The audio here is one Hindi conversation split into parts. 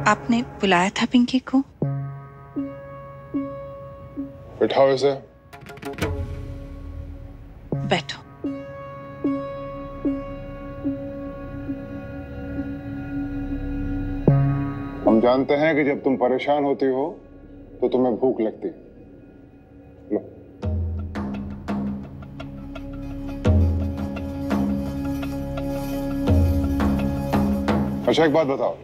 आपने बुलाया था पिंकी को? बिठाओ इसे। बैठो। हम जानते हैं कि जब तुम परेशान होती हो तो तुम्हें भूख लगती है। लो। अच्छा एक बात बताओ,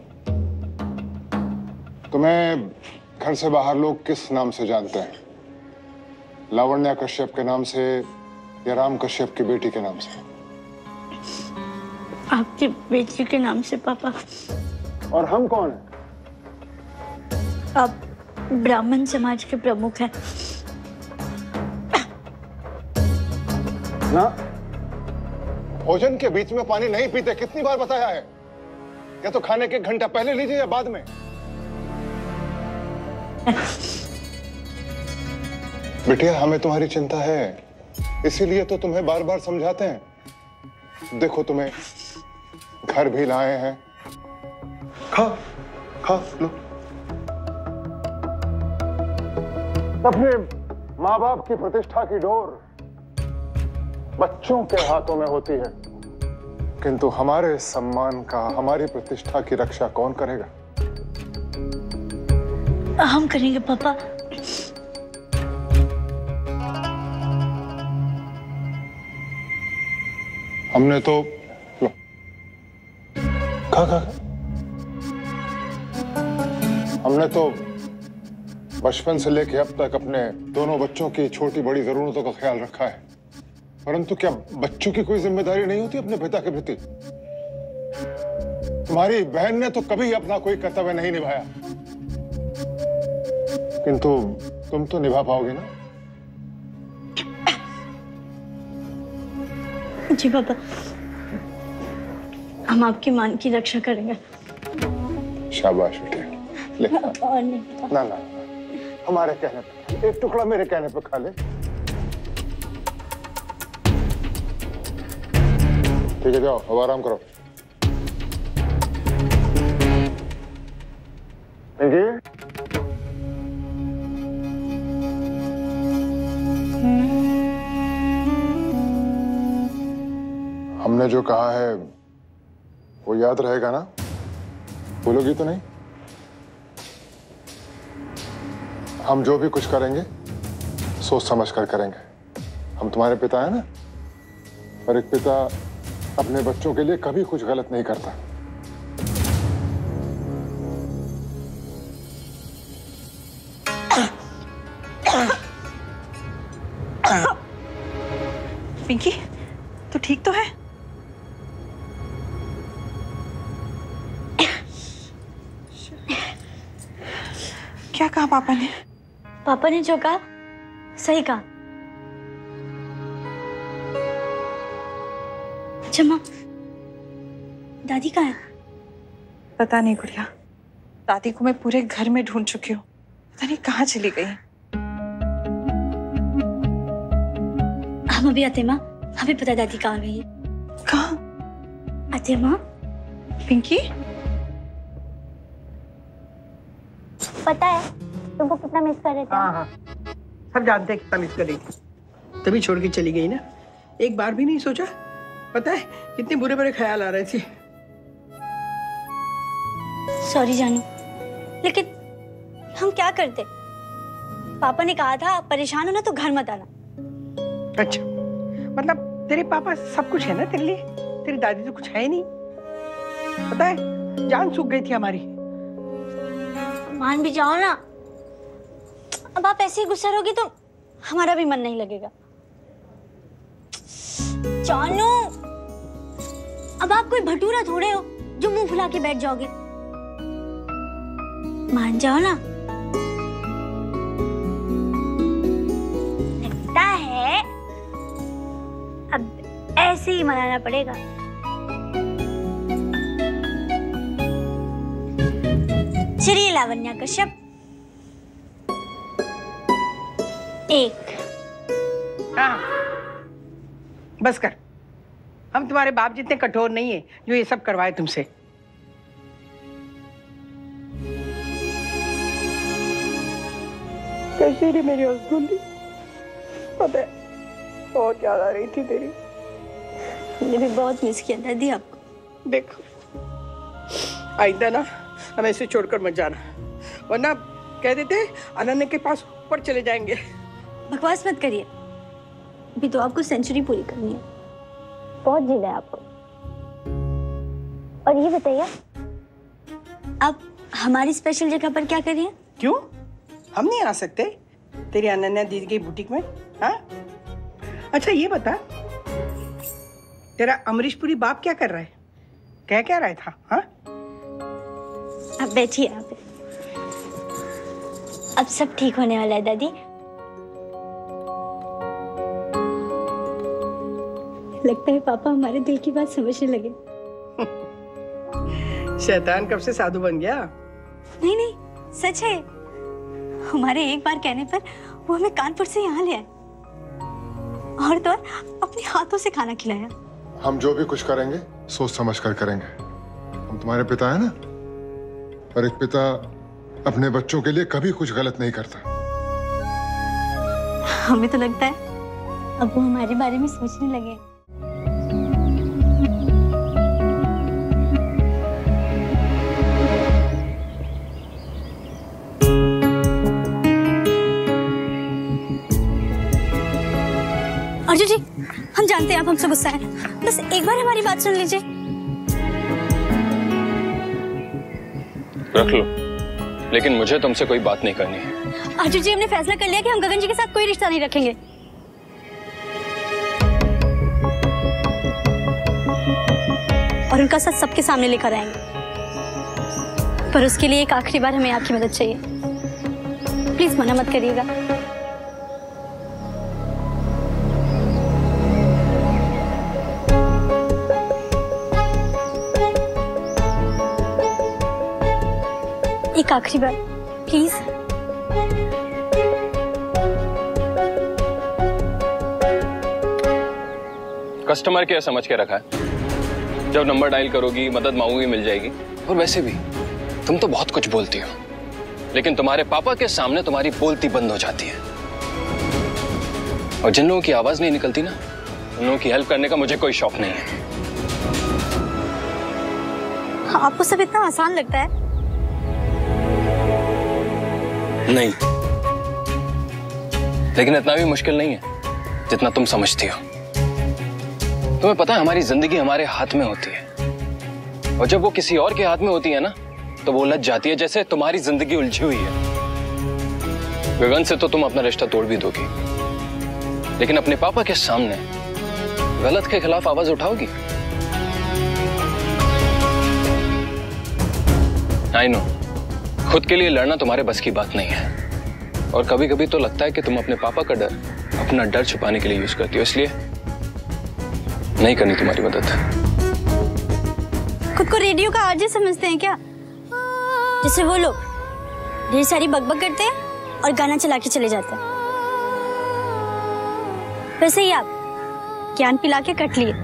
तुम्हें घर से बाहर लोग किस नाम से जानते हैं? लावण्या कश्यप के नाम से या राम कश्यप की बेटी के नाम से? आपकी बेटी के नाम से पापा। और हम कौन हैं? आप ब्राह्मण समाज के प्रमुख हैं। ना, भोजन के बीच में पानी नहीं पीते, कितनी बार बताया है? या तो खाने के एक घंटा पहले लीजिए या बाद में। बिटिया हमें तुम्हारी चिंता है, इसीलिए तो तुम्हें बार बार समझाते हैं। देखो तुम्हें घर भी लाए हैं, खाओ खाओ लो। अपने माँ बाप की प्रतिष्ठा की डोर बच्चों के हाथों में होती है, किंतु हमारे सम्मान का, हमारी प्रतिष्ठा की रक्षा कौन करेगा? हम करेंगे पापा। हमने तो लो, खा खा। हमने तो बचपन से लेकर अब तक अपने दोनों बच्चों की छोटी बड़ी जरूरतों का ख्याल रखा है, परंतु क्या बच्चों की कोई जिम्मेदारी नहीं होती अपने पिता के प्रति? तुम्हारी बहन ने तो कभी अपना कोई कर्तव्य नहीं निभाया, किंतु तुम तो निभा पाओगे ना? जी पापा, हम आपकी मान की रक्षा करेंगे। शाबाश बेटे, ले। और नहीं ना ना, हमारे कहने पे एक टुकड़ा मेरे कहने पे खा ले। ठीक है, जाओ अब आराम करो। हमने जो कहा है वो याद रहेगा ना? भूलोगी तो नहीं? हम जो भी कुछ करेंगे सोच समझ कर करेंगे। हम तुम्हारे पिता हैं ना, और एक पिता अपने बच्चों के लिए कभी कुछ गलत नहीं करता। पिंकी, तू ठीक तो है? क्या कहा पापा ने? पापा ने जो कहा सही कहा। अच्छा माँ, दादी कहाँ है? पता नहीं गुड़िया, दादी को मैं पूरे घर में ढूंढ चुकी हूँ, पता नहीं कहाँ चली गई। हम अभी आते माँ, हमें पता दादी कहाँ गई है। कहाँ? आते माँ। पिंकी, पता है तुमको कितना मिस कर रहे थे। हाँ हाँ, सब जानते हैं कितना मिस कर रही थी, तभी छोड़ के चली गई ना। एक बार भी नहीं सोचा? पता है कितने बुरे बुरे ख्याल आ रहे थे। सॉरी जानू, लेकिन हम क्या करते? पापा ने कहा था परेशान हो ना तो घर मत आना। अच्छा, मतलब तेरे पापा सब कुछ है ना तेरे लिए, तेरी दादी तो कुछ है ही नहीं। पता है जान सूख गई थी हमारी। मान भी जाओ ना, अब आप ऐसे ही गुस्सा रहोगी तो हमारा भी मन नहीं लगेगा। जानू, अब आप कोई भटूरा थोड़े हो जो मुंह फुला के बैठ जाओगे। मान जाओ ना। लगता है अब ऐसे ही मनाना पड़ेगा। श्री लावण्या कश्यप, एक। हाँ, बस कर। हम तुम्हारे बाप जितने कठोर नहीं है जो ये सब करवाए तुमसे। कैसी रही मेरी रसगुल्ली? पता है बहुत याद आ रही थी तेरी। मैंने भी बहुत मिस किया दादी आपको। देख आइंदा ना हमें ऐसे छोड़कर मत जाना, वरना कह देते अनन्या के पास ऊपर चले जाएंगे। बकवास मत करिए, अभी तो आपको सेंचुरी पूरी करनी है, बहुत जीना है आपको। और ये बताइए आप हमारी स्पेशल जगह पर क्या कर रही हैं? क्यों हम नहीं आ सकते तेरी अनन्या दीदी की बुटीक में? हाँ अच्छा ये बता, तेरा अमरीशपुरी बाप क्या कर रहा है? क्या रहा था? हाँ आप बैठिए यहाँ पे, अब सब ठीक होने वाला है दादी। लगता है पापा हमारे दिल की बात समझने लगे। शैतान कब से साधु बन गया? नहीं नहीं सच है, हमारे एक बार कहने पर वो हमें कानपुर से यहाँ ले आए और तो और अपने हाथों से खाना खिलाया। हम जो भी कुछ करेंगे सोच समझ कर करेंगे। हम तुम्हारे पिता हैं ना, और एक पिता अपने बच्चों के लिए कभी कुछ गलत नहीं करता। हमें तो लगता है अब वो हमारे बारे में सोचने लगे। अर्जुन जी हम जानते हैं आप हमसे गुस्सा है, बस एक बार हमारी बात सुन लीजिए। रख लो, लेकिन मुझे तुमसे कोई बात नहीं करनी है। अर्जुन जी हमने फैसला कर लिया कि हम गगन जी के साथ कोई रिश्ता नहीं रखेंगे। और उनका साथ सबके सामने लेकर आएंगे, पर उसके लिए एक आखिरी बार हमें आपकी मदद चाहिए। प्लीज मना मत करिएगा। एक आखिरी बार प्लीज। कस्टमर केयर समझ के रखा है, जब नंबर डायल करोगी मदद मांगोगी मिल जाएगी। और वैसे भी तुम तो बहुत कुछ बोलती हो, लेकिन तुम्हारे पापा के सामने तुम्हारी बोलती बंद हो जाती है। और जिन लोगों की आवाज नहीं निकलती ना, उन लोगों की हेल्प करने का मुझे कोई शौक नहीं है। आपको सब इतना आसान लगता है? नहीं, लेकिन इतना भी मुश्किल नहीं है जितना तुम समझती हो। तुम्हें पता है हमारी जिंदगी हमारे हाथ में होती है, और जब वो किसी और के हाथ में होती है ना, तो वो उलझ जाती है, जैसे तुम्हारी जिंदगी उलझी हुई है। गगन से तो तुम अपना रिश्ता तोड़ भी दोगी, लेकिन अपने पापा के सामने गलत के खिलाफ आवाज उठाओगी। आई नो, खुद के लिए लड़ना तुम्हारे बस की बात नहीं है, और कभी कभी तो लगता है कि तुम अपने पापा का डर अपना डर छुपाने के लिए यूज करती हो, इसलिए नहीं करनी तुम्हारी मदद। खुद को रेडियो का आरजे समझते हैं क्या? जैसे वो लोग ढेर सारी बकबक करते हैं और गाना चला के चले जाते हैं, वैसे ही आप ज्ञान पिला के कट लिए।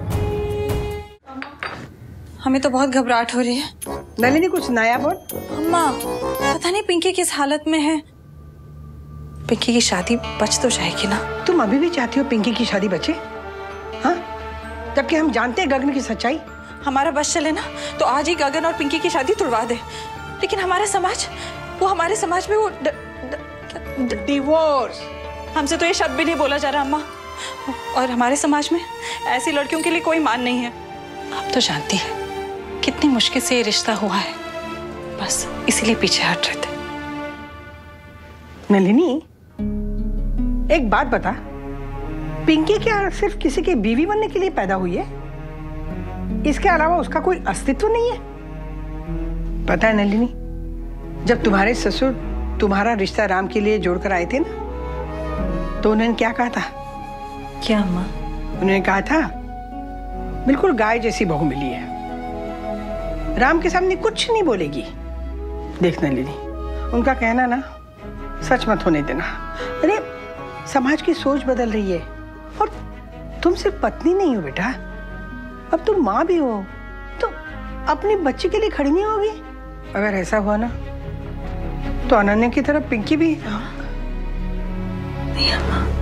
हमें तो बहुत घबराहट हो रही है। नलिनी कुछ नया बोल। अम्मा पता नहीं पिंकी किस हालत में है। पिंकी की शादी बच तो जाएगी ना? तुम अभी भी चाहती हो पिंकी की शादी बचे? हाँ, जबकि हम जानते हैं गगन की सच्चाई। हमारा बस चले ना तो आज ही गगन और पिंकी की शादी तुड़वा दे, लेकिन हमारा समाज, हमारे समाज में वो डिवोर्स, हमसे तो ये शब्द भी नहीं बोला जा रहा अम्मा। और हमारे समाज में ऐसी लड़कियों के लिए कोई मान नहीं है। आप तो जानती है कितनी मुश्किल से ये रिश्ता हुआ है, बस इसीलिए पीछे हट रहे थे। नलिनी एक बात बता, पिंकी क्या सिर्फ किसी की बीवी बनने के लिए पैदा हुई है? इसके अलावा उसका कोई अस्तित्व नहीं है? पता है नलिनी, जब तुम्हारे ससुर तुम्हारा रिश्ता राम के लिए जोड़कर आए थे ना, तो उन्होंने क्या कहा था? क्या अम्मा? उन्होंने कहा था बिल्कुल गाय जैसी बहू मिली है, राम के सामने कुछ नहीं बोलेगी। देख नलिनी, उनका कहना ना सच मत होने देना। अरे समाज की सोच बदल रही है, और तुम सिर्फ पत्नी नहीं हो बेटा, अब तुम माँ भी हो, तो अपने बच्चे के लिए खड़ी नहीं होगी? अगर ऐसा हुआ ना तो अनन्या की तरफ पिंकी भी नहीं अम्मा।